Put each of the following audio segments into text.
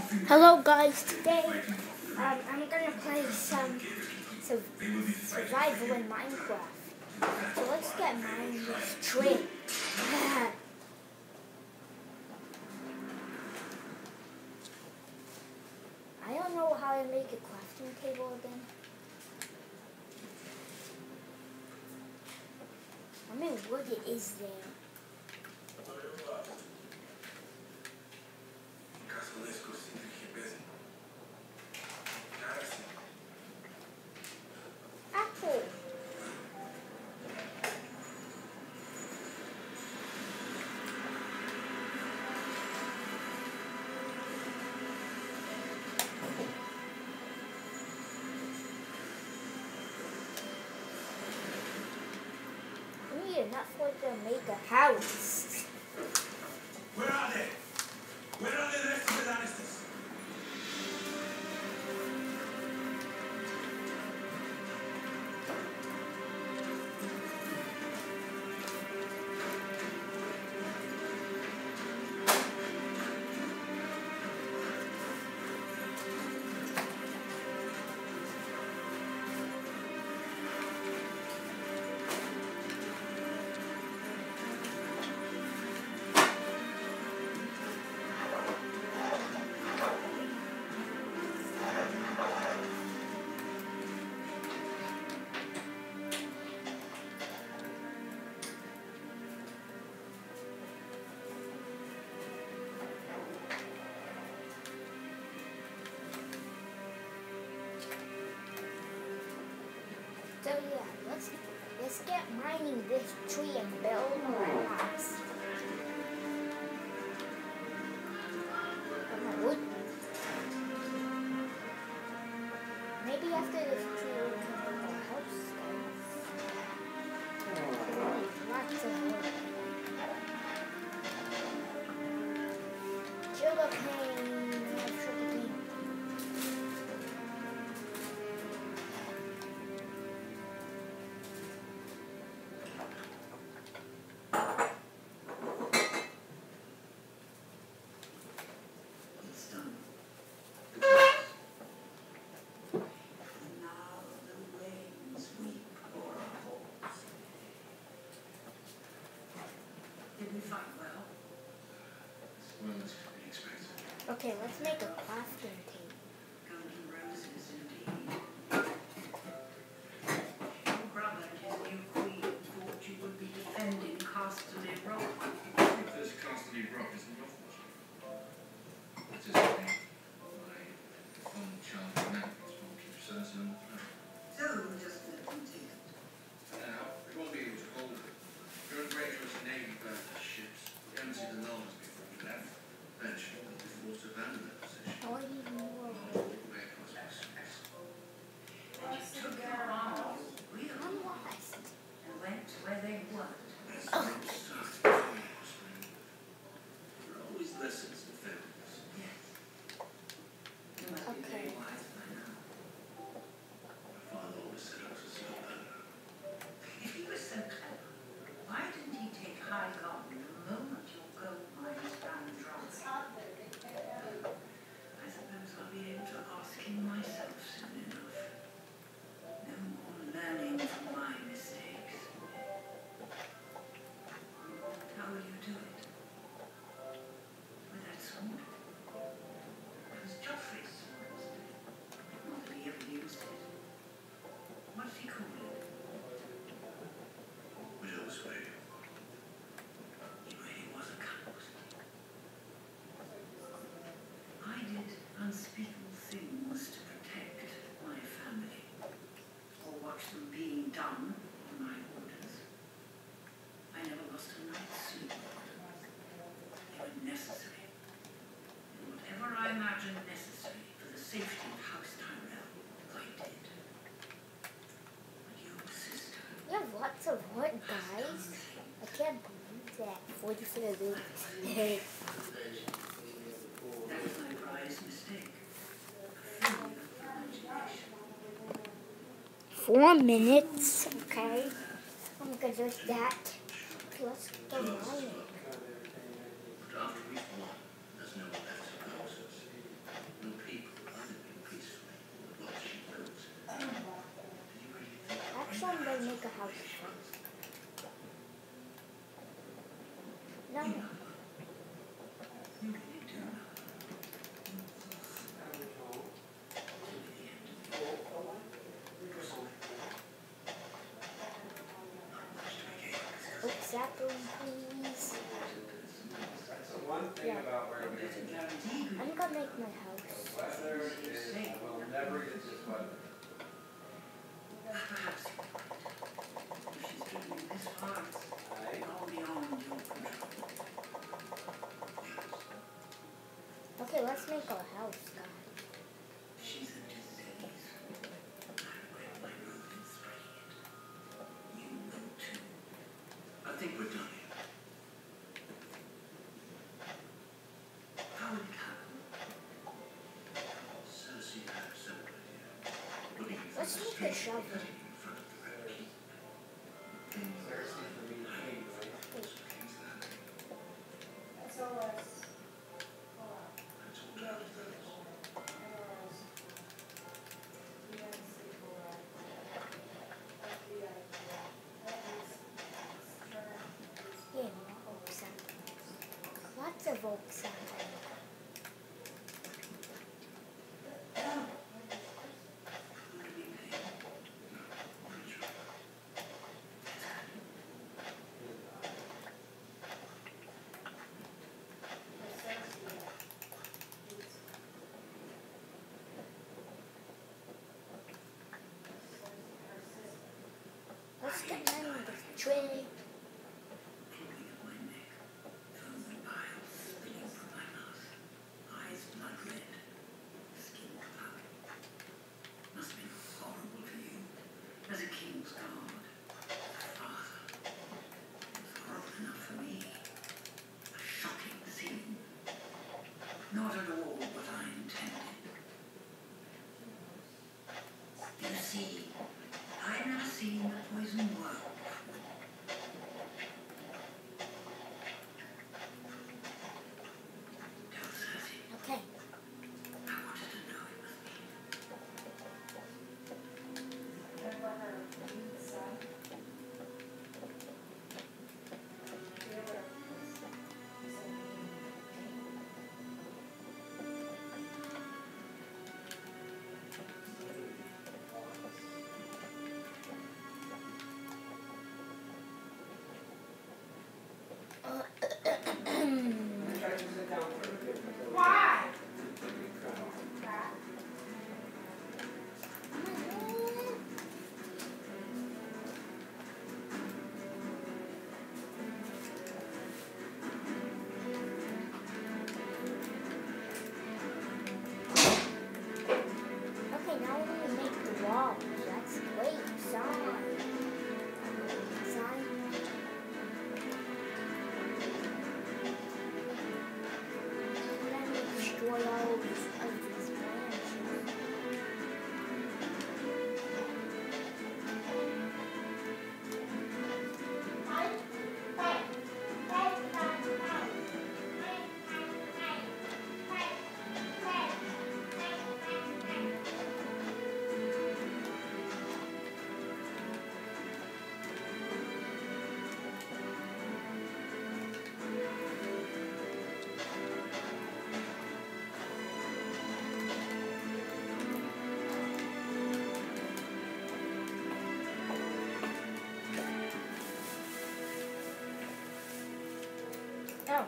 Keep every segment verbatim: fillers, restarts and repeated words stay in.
Hello guys, today um, I'm gonna play some su- survival in Minecraft. So let's get mining this tree. I don't know how to make a crafting table again. I mean, what it is there? Apple. We need enough for to make a house. Where are they? Where are the rest of the Lannisters? So yeah, let's let's get mining this tree and build our house. Got my wood. Maybe after this tree we can build our house, guys. We need lots of wood. Sugar cane, we have sugar cane. Okay, let's make a crafting table. Golden roses indeed. Your brother and his new queen thought you would be defending Casterly Rock. I think this Casterly Rock isn't worth much. It is only my fond child magnet will keep certain on the throne. So just let them take it. Now, we won't be able to hold it. Your great was navy bird ships. We haven't seen the Knolls before we left. Eventually, we'll be forced to abandon their position. I want to use more All wood. the way across my space. And you took your arms, I'm really, lost. and went where they weren't. There's no sight between us, man. There are always lessons to failures. Yes. You must be Okay. very wise by now. My father always said I was a slow learner. If he was so clever, why didn't he take high garden the moment your gold mines ran dry? I suppose I'll be able to ask him myself soon enough. No more learning from my mistakes. How will you do it? With that sword? It was Joffrey's sword, wasn't it? Not that he ever used it. What did he call it? Will's way. He really was a coward. I did unspeakable things to protect my family, or watch them being done on my orders. I never lost a night's sleep. They were necessary. And whatever I imagined necessary for the safety of House Tyrell, I did. But you, sister, You have lots of wood, guys. I can't believe that. forty-four minutes. that was my prize mistake. A failure of imagination. Four minutes, okay. I'm gonna do that. Let's go mining. But after we've won, there's no one left to oppose us. make a house first. No. You really do. Oops, apple, please. That's the one thing Yeah. about where we There's a guarantee. I'm gonna make my house. weather is, we'll never get this weather. Perhaps you're right. If she's taken you this far, Right? it's all beyond your control. Okay, let's make a house, guys. She's a disease. I read my room and study it. You will too. I think we're done here. How would it happen? Cersei had a simple idea. Putting you Let's from the make a street, shovel. putting you in front of the Red Keep. Cersei for me, king, right? Also King's Landing. S O S. That's all down to those. Yeah, more oak sand. Lots of oak sand. Who do we pay? Rachel. Let's get mine with a tray. Pulling at my neck, frozen bile spilling from my mouth, eyes blood red, skin black. Must have been horrible for you, as a king's guard, a father. It was horrible enough for me. A shocking scene. Not at all what I intended. You see, I'd never seen the poison work. Tell Cersei, Okay. I wanted to know it was me. I'm trying to sit down for a bit. Why? Okay, now we're gonna make the walls. That's great. Sign. Sign. And then we destroy all of these, of these branches. Oh.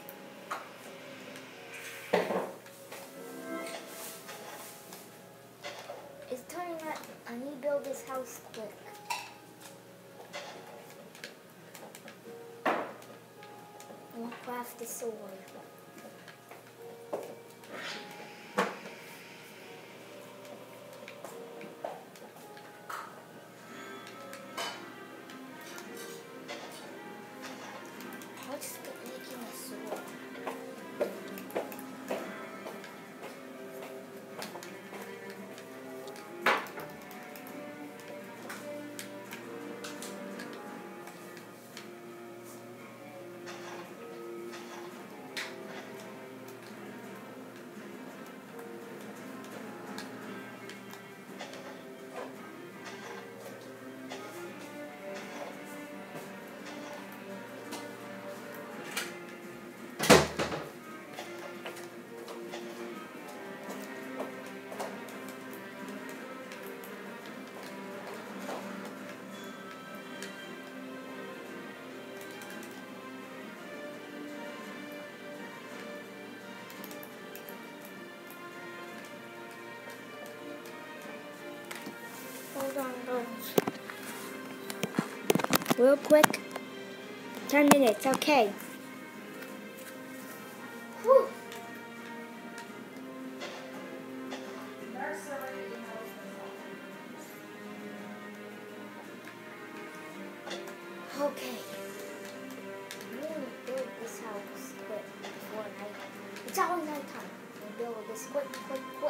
It's turning out I need to build this house quick. I want to craft the sword. Let's get making a sword. triangles. Real quick. Ten minutes, okay. Whew. There's already emails. Okay. I'm gonna build this house quick before night. It's always night time. I'm gonna build this quick, quick, quick.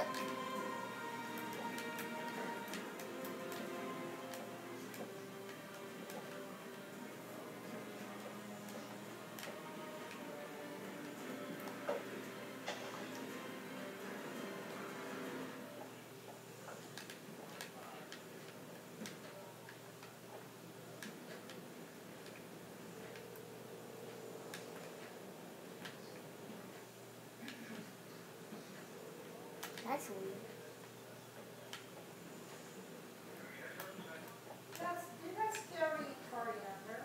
That's weird. That's, do you guys still eat coriander?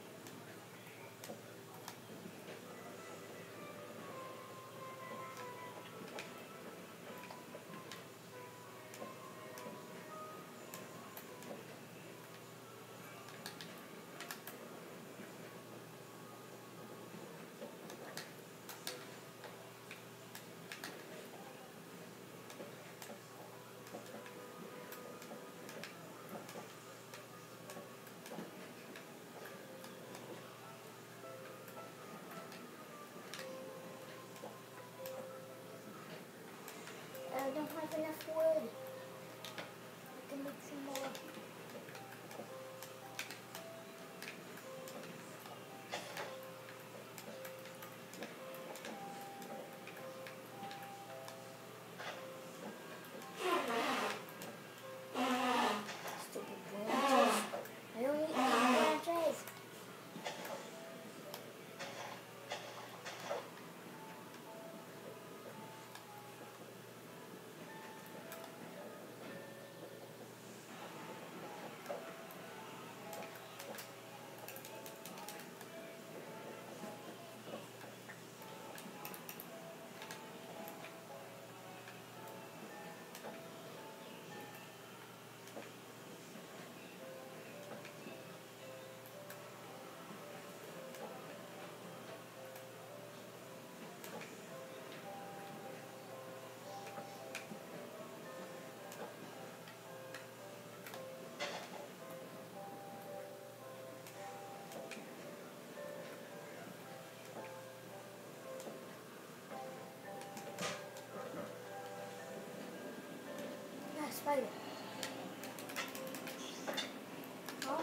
I don't have enough wood. I can make some more. Stupid branches. I don't eat any branches. Yeah, spider. Oh.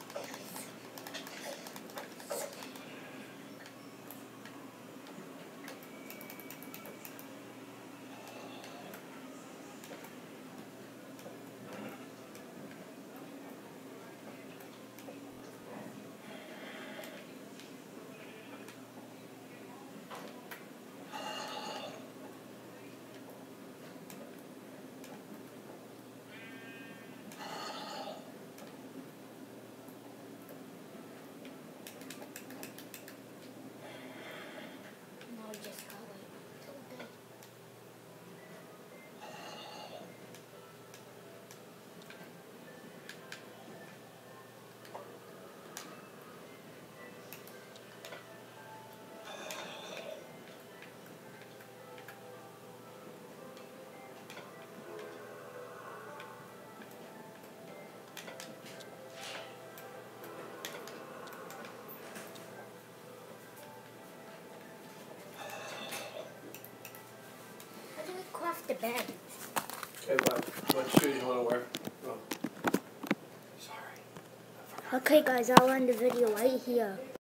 The bed. Okay, what, what shoes you want to wear? Oh. Sorry. Okay guys, I'll end the video right here.